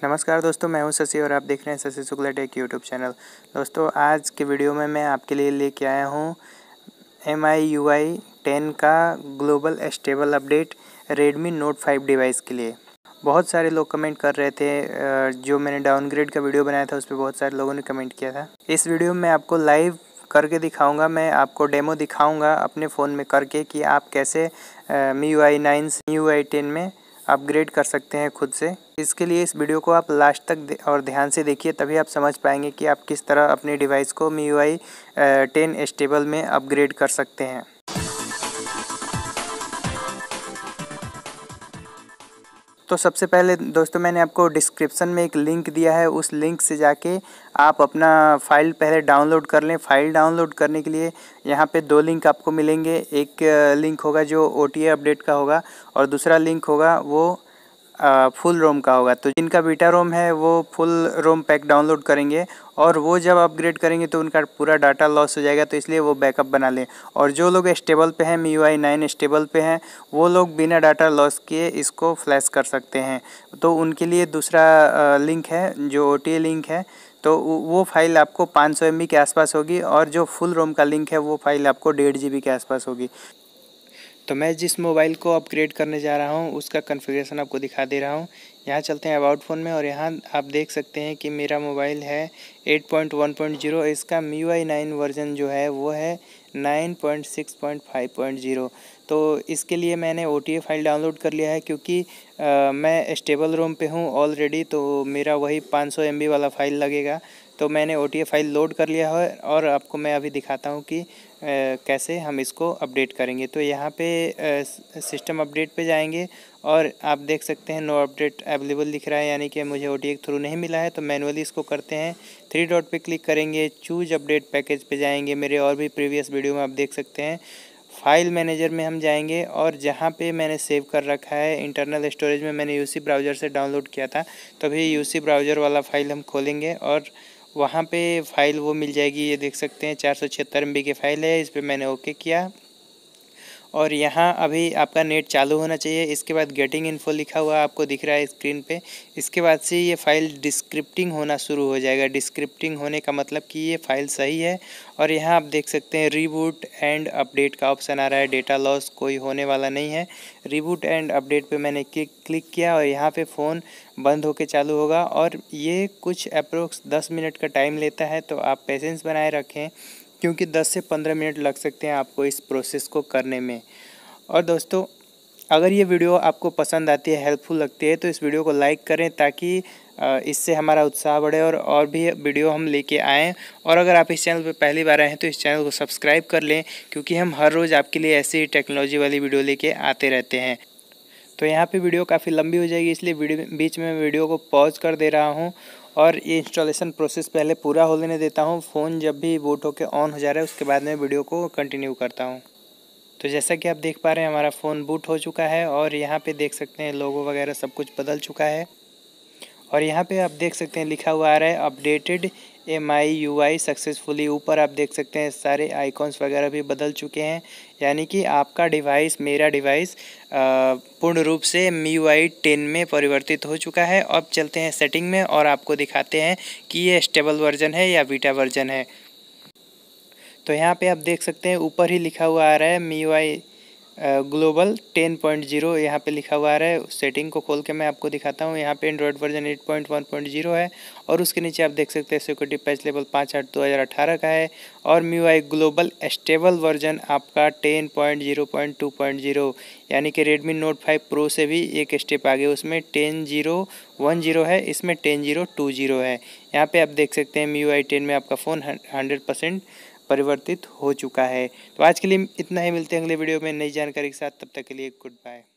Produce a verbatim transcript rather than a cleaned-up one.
नमस्कार दोस्तों, मैं हूं शशि और आप देख रहे हैं Shashi Shukla tech YouTube channel. दोस्तों, आज के वीडियो में मैं आपके लिए लेके आया हूं M I U I ten का global stable update Redmi Note five device के लिए। बहुत सारे लोग कमेंट कर रहे थे, जो मैंने डाउनग्रेड का वीडियो बनाया था उस पर बहुत सारे लोगों ने कमेंट किया था। इस वीडियो में आपको लाइव करके दिखाऊंगा, मैं आपको डेमो दिखाऊंगा अपने फ़ोन में करके कि आप कैसे मी यू आई नाइन से मी यू आई टेन में अपग्रेड कर सकते हैं खुद से। इसके लिए इस वीडियो को आप लास्ट तक और ध्यान से देखिए, तभी आप समझ पाएंगे कि आप किस तरह अपने डिवाइस को Mi U I ten stable में अपग्रेड कर सकते हैं। तो सबसे पहले दोस्तों, मैंने आपको डिस्क्रिप्शन में एक लिंक दिया है, उस लिंक से जाके आप अपना फ़ाइल पहले डाउनलोड कर लें। फ़ाइल डाउनलोड करने के लिए यहाँ पे दो लिंक आपको मिलेंगे। एक लिंक होगा जो ओ टी ए अपडेट का होगा और दूसरा लिंक होगा वो फुल रोम का होगा। तो जिनका बीटा रोम है वो फुल रोम पैक डाउनलोड करेंगे और वो जब अपग्रेड करेंगे तो उनका पूरा डाटा लॉस हो जाएगा, तो इसलिए वो बैकअप बना लें। और जो लोग स्टेबल पे हैं, Mi U I nine stable पे हैं, वो लोग बिना डाटा लॉस किए इसको फ्लैश कर सकते हैं। तो उनके लिए दूसरा लिंक है जो ओ टी ए लिंक है, तो वो फाइल आपको पाँच सौ एम बी के आसपास होगी और जो फुल रोम का लिंक है वो फाइल आपको डेढ़ जी बी के आसपास होगी। तो मैं जिस मोबाइल को अपग्रेड करने जा रहा हूँ उसका कॉन्फ़िगरेशन आपको दिखा दे रहा हूँ। यहाँ चलते हैं अबाउट फ़ोन में और यहाँ आप देख सकते हैं कि मेरा मोबाइल है eight point one point zero. इसका Mi U I nine version जो है वो है nine point six point five point zero. तो इसके लिए मैंने O T A file download कर लिया है, क्योंकि आ, मैं स्टेबल रोम पे हूँ ऑलरेडी, तो मेरा वही पाँच सौ एम बी वाला फ़ाइल लगेगा। तो मैंने O T A file load कर लिया है और आपको मैं अभी दिखाता हूँ कि आ, कैसे हम इसको अपडेट करेंगे। तो यहाँ पे सिस्टम अपडेट पे जाएंगे और आप देख सकते हैं नो अपडेट अवेलेबल दिख रहा है, यानी कि मुझे ओ टी ए के थ्रू नहीं मिला है। तो मैनुअली इसको करते हैं, थ्री डॉट पे क्लिक करेंगे, चूज अपडेट पैकेज पे जाएंगे। मेरे और भी प्रीवियस वीडियो में आप देख सकते हैं। फाइल मैनेजर में हम जाएंगे और जहाँ पे मैंने सेव कर रखा है इंटरनल स्टोरेज में, मैंने यूसी ब्राउज़र से डाउनलोड किया था, तभी यूसी ब्राउज़र वाला फ़ाइल हम खोलेंगे और वहाँ पे फ़ाइल वो मिल जाएगी। ये देख सकते हैं चार सौ छिहत्तर एम बी की फ़ाइल है। इस पर मैंने ओके किया और यहाँ अभी आपका नेट चालू होना चाहिए। इसके बाद गेटिंग इन्फो लिखा हुआ आपको दिख रहा है स्क्रीन पे। इसके बाद से ये फ़ाइल डिस्क्रिप्टिंग होना शुरू हो जाएगा। डिस्क्रिप्टिंग होने का मतलब कि ये फ़ाइल सही है। और यहाँ आप देख सकते हैं रीबूट एंड अपडेट का ऑप्शन आ रहा है। डेटा लॉस कोई होने वाला नहीं है। रीबूट एंड अपडेट पे मैंने क्लिक किया और यहाँ पे फ़ोन बंद होके चालू होगा और ये कुछ अप्रोक्स दस मिनट का टाइम लेता है। तो आप पेशेंस बनाए रखें, क्योंकि दस से पंद्रह मिनट लग सकते हैं आपको इस प्रोसेस को करने में। और दोस्तों, अगर ये वीडियो आपको पसंद आती है, हेल्पफुल लगती है, तो इस वीडियो को लाइक करें ताकि इससे हमारा उत्साह बढ़े और और भी वीडियो हम लेके आएँ। और अगर आप इस चैनल पर पहली बार आए हैं तो इस चैनल को सब्सक्राइब कर लें, क्योंकि हम हर रोज़ आपके लिए ऐसी टेक्नोलॉजी वाली वीडियो लेके आते रहते हैं। तो यहाँ पे वीडियो काफ़ी लंबी हो जाएगी, इसलिए वीडियो बीच में वीडियो को पॉज कर दे रहा हूँ और ये इंस्टॉलेशन प्रोसेस पहले पूरा हो लेने देता हूँ। फ़ोन जब भी बूट होकर ऑन हो जा रहा है उसके बाद में वीडियो को कंटिन्यू करता हूँ। तो जैसा कि आप देख पा रहे हैं हमारा फ़ोन बूट हो चुका है और यहाँ पे देख सकते हैं लोगो वगैरह सब कुछ बदल चुका है। और यहाँ पे आप देख सकते हैं लिखा हुआ आ रहा है updated M I U I successfully. ऊपर आप देख सकते हैं सारे आइकॉन्स वगैरह भी बदल चुके हैं, यानी कि आपका डिवाइस, मेरा डिवाइस पूर्ण रूप से मी यू आई टेन में परिवर्तित हो चुका है। अब चलते हैं सेटिंग में और आपको दिखाते हैं कि ये स्टेबल वर्जन है या बीटा वर्जन है। तो यहाँ पे आप देख सकते हैं ऊपर ही लिखा हुआ आ रहा है Mi U I global ten point zero, यहाँ पे लिखा हुआ आ रहा है। सेटिंग को खोल के मैं आपको दिखाता हूँ। यहाँ पे Android version eight point one point zero है और उसके नीचे आप देख सकते हैं सिक्योरिटी पैच लेवल पाँच आठ दो हज़ार अठारह का है। और Mi U I global stable version आपका ten point zero point two point zero, यानी कि रेडमी नोट फाइव प्रो से भी एक स्टेप आगे, उसमें टेन ज़ीरो वन ज़ीरो है, इसमें टेन ज़ीरो टू ज़ीरो है। यहाँ पे आप देख सकते हैं मी यू आई टेन में आपका फ़ोन हंड्रेड परसेंट परिवर्तित हो चुका है। तो आज के लिए इतना ही, मिलते हैं अगले वीडियो में नई जानकारी के साथ। तब तक के लिए गुड बाय।